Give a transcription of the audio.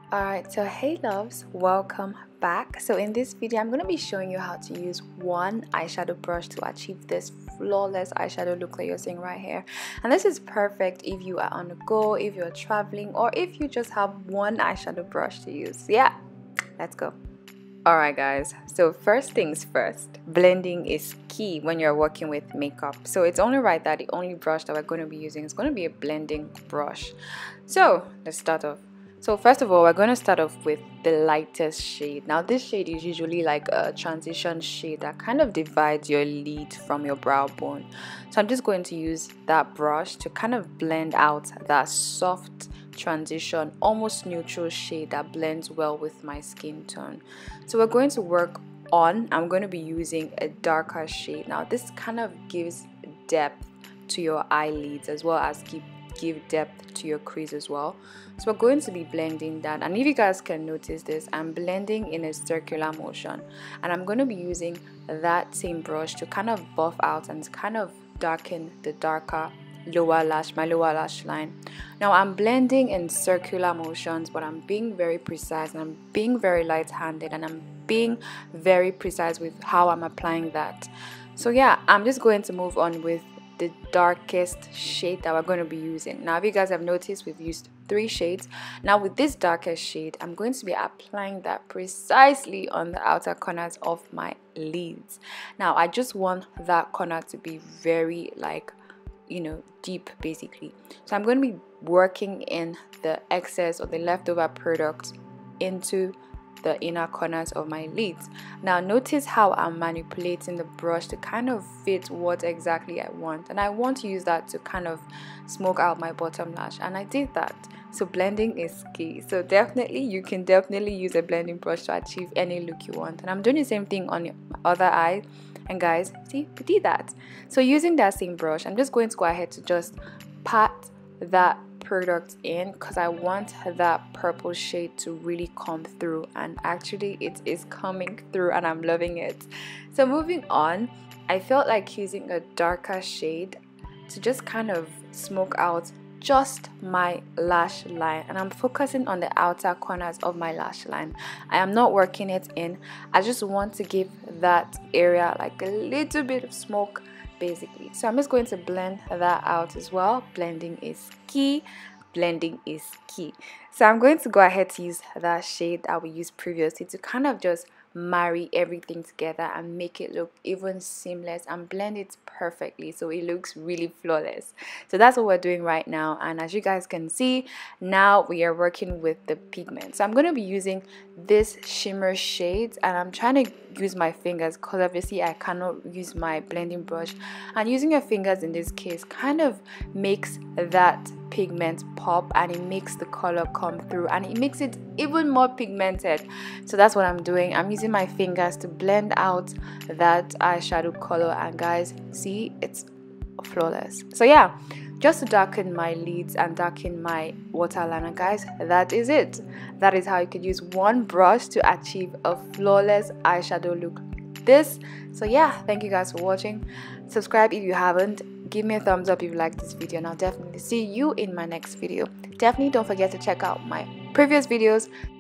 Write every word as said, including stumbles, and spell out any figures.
Alright, so hey loves, welcome back. So in this video I'm going to be showing you how to use one eyeshadow brush to achieve this flawless eyeshadow look that you're seeing right here. And this is perfect if you are on the go, if you're traveling, or if you just have one eyeshadow brush to use. Yeah, let's go. Alright guys, so first things first, blending is key when you're working with makeup. So it's only right that the only brush that we're going to be using is going to be a blending brush. So let's start off. So first of all, we're going to start off with the lightest shade. Now this shade is usually like a transition shade that kind of divides your lid from your brow bone. So I'm just going to use that brush to kind of blend out that soft transition, almost neutral shade that blends well with my skin tone. So we're going to work on, I'm going to be using a darker shade. Now this kind of gives depth to your eyelids as well as keep give depth to your crease as well. So we're going to be blending that, and if you guys can notice this, I'm blending in a circular motion, and I'm going to be using that same brush to kind of buff out and kind of darken the darker lower lash, my lower lash line. Now I'm blending in circular motions, but I'm being very precise and I'm being very light-handed, and I'm being very precise with how I'm applying that. So yeah, I'm just going to move on with the darkest shade that we're going to be using. Now if you guys have noticed, we've used three shades. Now with this darkest shade, I'm going to be applying that precisely on the outer corners of my lids. Now I just want that corner to be very like, you know, deep basically. So I'm going to be working in the excess or the leftover product into the inner corners of my lids. Now notice how I'm manipulating the brush to kind of fit what exactly I want, and I want to use that to kind of smoke out my bottom lash, and I did that. So blending is key. So definitely you can definitely use a blending brush to achieve any look you want, and I'm doing the same thing on your other eye. And guys, see, we did that. So using that same brush, I'm just going to go ahead to just pat that product in because I want that purple shade to really come through, and actually it is coming through and I'm loving it. So moving on, I felt like using a darker shade to just kind of smoke out just my lash line, and I'm focusing on the outer corners of my lash line. I am not working it in. I just want to give that area like a little bit of smoke basically. So I'm just going to blend that out as well. Blending is key. Blending is key. So I'm going to go ahead to use that shade that we used previously to kind of just marry everything together and make it look even seamless and blend it perfectly so it looks really flawless. So that's what we're doing right now, and as you guys can see, now we are working with the pigment. So I'm going to be using this shimmer shade, and I'm trying to use my fingers because obviously I cannot use my blending brush, and using your fingers in this case kind of makes that pigment pop, and it makes the color come through, and it makes it even more pigmented. So that's what I'm doing. I'm using my fingers to blend out that eyeshadow color, and guys, see, it's flawless. So yeah, just to darken my lids and darken my waterline, guys, that is it. That is how you could use one brush to achieve a flawless eyeshadow look like this. So yeah, thank you guys for watching. Subscribe if you haven't. Give me a thumbs up if you like this video, and I'll definitely see you in my next video. Definitely don't forget to check out my previous videos